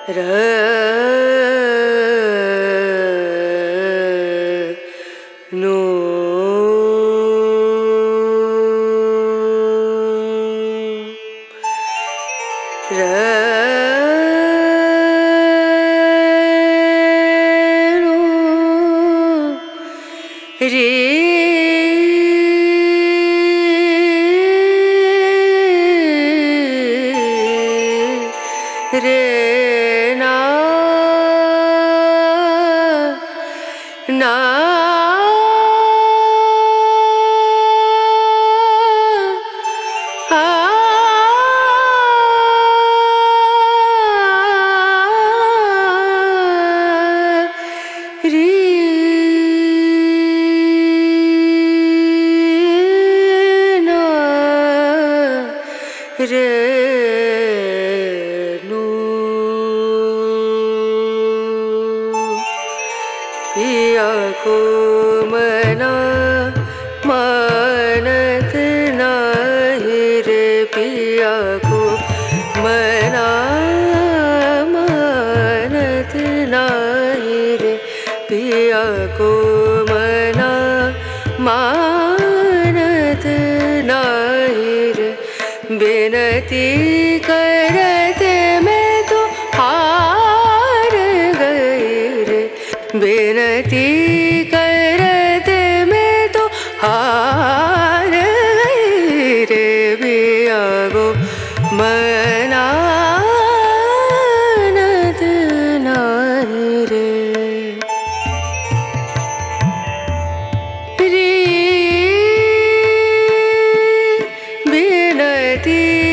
पिया को मना मानत नाही रे, पिया को मना मानत नाही रे, पिया को मना मानत नाही रे। बिनती करते मैं तो हार गई रे, बिनती करते मैं तो हार गई रे, पिया को मनानत नाही रे। बिनती